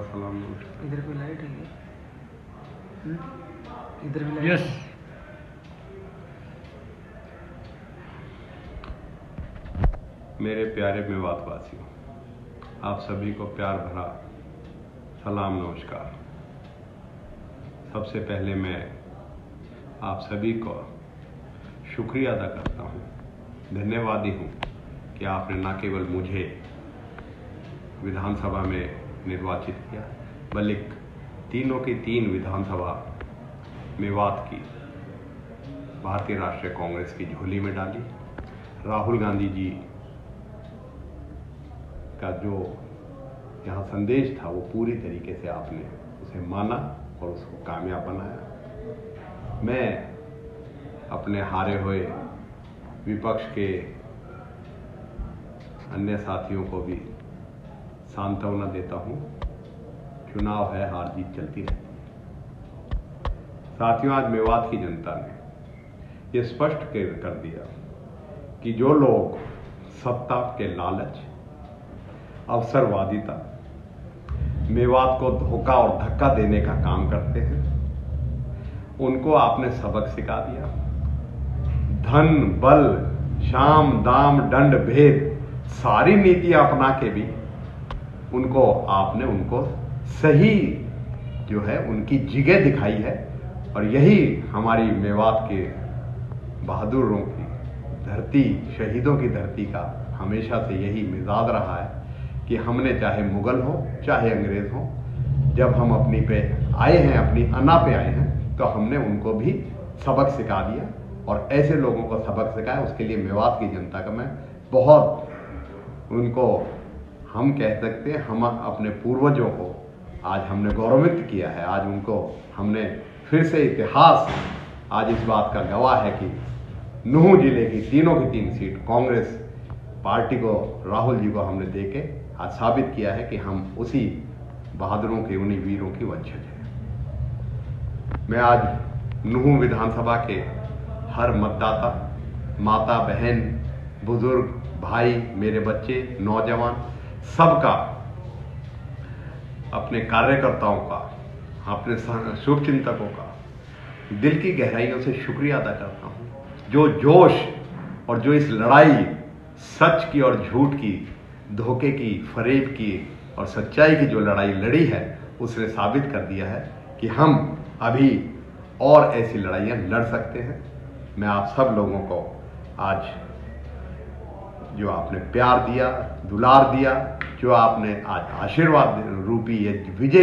सलाम। इधर भी लाइट है इधर भी लाइट। यस। मेरे प्यारे मेवातवासियों, आप सभी को प्यार भरा सलाम, नमस्कार। सबसे पहले मैं आप सभी को शुक्रिया अदा करता हूँ, धन्यवादी हूँ कि आपने न केवल मुझे विधानसभा में निर्वाचित किया, बल्कि तीनों की तीन विधानसभा मेवात की भारतीय राष्ट्रीय कांग्रेस की झोली में डाली। राहुल गांधी जी का जो यहाँ संदेश था वो पूरी तरीके से आपने उसे माना और उसको कामयाब बनाया। मैं अपने हारे हुए विपक्ष के अन्य साथियों को भी सांत्वना देता हूँ। चुनाव है, हार जीत चलती रहती है। साथियों, आज मेवात की जनता ने ये स्पष्ट कर दिया कि जो लोग सत्ता के लालच, अवसरवादिता, मेवात को धोखा और धक्का देने का काम करते हैं, उनको आपने सबक सिखा दिया। धन, बल, शाम, दाम, दंड, भेद सारी नीति अपना के भी उनको सही जो है उनकी जगह दिखाई है। और यही हमारी मेवात के बहादुरों की धरती, शहीदों की धरती का हमेशा से यही मिजाज रहा है कि हमने चाहे मुगल हो चाहे अंग्रेज हो, जब हम अपनी पे आए हैं, अपनी अना पे आए हैं, तो हमने उनको भी सबक सिखा दिया। और ऐसे लोगों को सबक सिखाया, उसके लिए मेवात की जनता का मैं बहुत उनको, हम कह सकते हैं, हम अपने पूर्वजों को आज हमने गौरवित किया है। आज उनको हमने फिर से इतिहास आज इस बात का गवाह है कि नूह जिले की तीनों की तीन सीट कांग्रेस पार्टी को, राहुल जी को हमने देके आज साबित किया है कि हम उसी बहादुरों के, उन्हीं वीरों की वंशज हैं। मैं आज नूह विधानसभा के हर मतदाता, माता, बहन, बुजुर्ग, भाई, मेरे बच्चे, नौजवान, सबका, अपने कार्यकर्ताओं का, अपने शुभचिंतकों का दिल की गहराइयों से शुक्रिया अदा करता हूं। जो जोश और जो इस लड़ाई सच की और झूठ की, धोखे की, फरेब की और सच्चाई की जो लड़ाई लड़ी है, उसने साबित कर दिया है कि हम अभी और ऐसी लड़ाइयां लड़ सकते हैं। मैं आप सब लोगों को आज जो आपने प्यार दिया, दुलार दिया, जो आपने आज आशीर्वाद रूपी ये विजय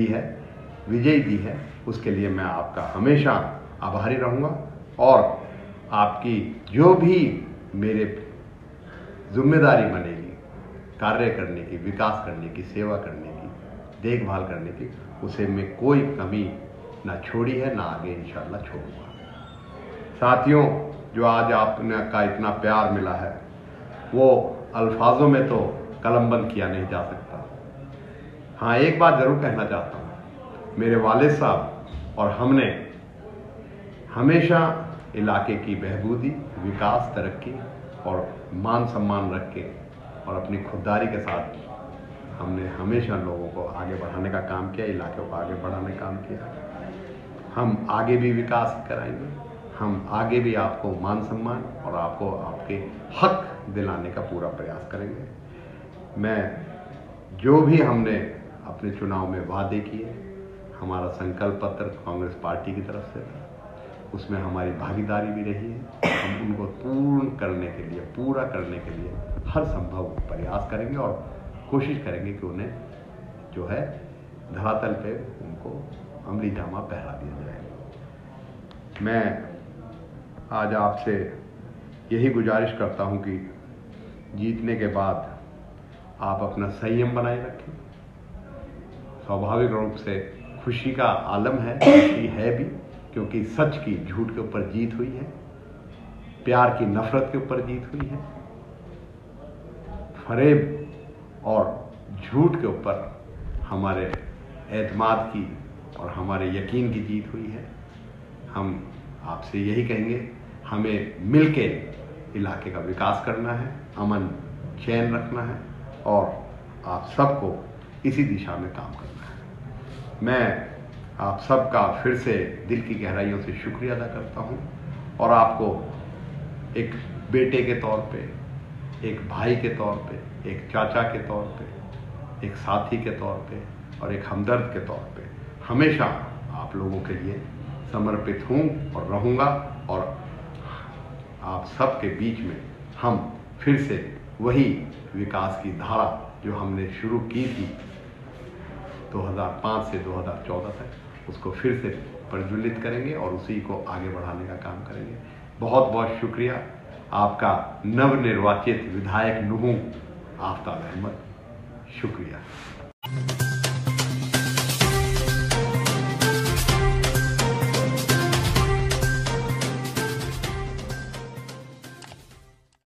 दी है, उसके लिए मैं आपका हमेशा आभारी रहूँगा। और आपकी जो भी मेरे जिम्मेदारी बनेगी कार्य करने की, विकास करने की, सेवा करने की, देखभाल करने की, उसे मैं कोई कमी ना छोड़ी है, ना आगे इंशाल्लाह छोड़ूंगा। साथियों, जो आज आपने का इतना प्यार मिला है वो अल्फाजों में तो कलमबंद किया नहीं जा सकता। हाँ, एक बात जरूर कहना चाहता हूँ, मेरे वालिद साहब और हमने हमेशा इलाके की बहबूदी, विकास, तरक्की और मान सम्मान रख के और अपनी खुददारी के साथ हमने हमेशा लोगों को आगे बढ़ाने का काम किया, इलाके को आगे बढ़ाने का काम किया। हम आगे भी विकास कराएंगे, हम आगे भी आपको मान सम्मान और आपको आपके हक दिलाने का पूरा प्रयास करेंगे। मैं जो भी हमने अपने चुनाव में वादे किए, हमारा संकल्प पत्र कांग्रेस पार्टी की तरफ से था, उसमें हमारी भागीदारी भी रही है। हम उनको पूरा करने के लिए हर संभव प्रयास करेंगे और कोशिश करेंगे कि उन्हें जो है धरातल पे उनको अमली जामा पहरा दिया जाए। मैं आज आपसे यही गुजारिश करता हूं कि जीतने के बाद आप अपना संयम बनाए रखें। स्वाभाविक रूप से खुशी का आलम है, खुशी है भी, क्योंकि सच की झूठ के ऊपर जीत हुई है, प्यार की नफरत के ऊपर जीत हुई है, फरेब और झूठ के ऊपर हमारे एतमाद की और हमारे यकीन की जीत हुई है। हम आपसे यही कहेंगे, हमें मिलके इलाके का विकास करना है, अमन चैन रखना है और आप सबको इसी दिशा में काम करना है। मैं आप सबका फिर से दिल की गहराइयों से शुक्रिया अदा करता हूँ और आपको एक बेटे के तौर पे, एक भाई के तौर पे, एक चाचा के तौर पे, एक साथी के तौर पे और एक हमदर्द के तौर पे हमेशा आप लोगों के लिए समर्पित हूँ और रहूँगा। और आप सबके बीच में हम फिर से वही विकास की धारा जो हमने शुरू की थी 2005 से 2014 तक, उसको फिर से प्रज्वलित करेंगे और उसी को आगे बढ़ाने का काम करेंगे। बहुत बहुत शुक्रिया आपका नवनिर्वाचित विधायक नुहू आफ्ताब अहमद। शुक्रिया।